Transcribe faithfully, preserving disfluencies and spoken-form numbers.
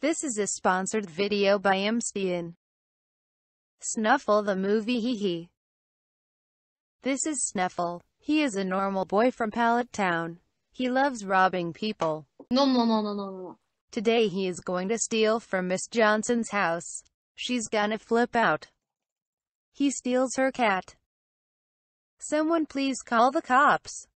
This is a sponsored video by ImStian. Snuffle the movie hee hee. This is Snuffle. He is a normal boy from Pallet Town. He loves robbing people. No, no, no, no, no, no. Today he is going to steal from Miss Johnson's house. She's gonna flip out. He steals her cat. Someone please call the cops.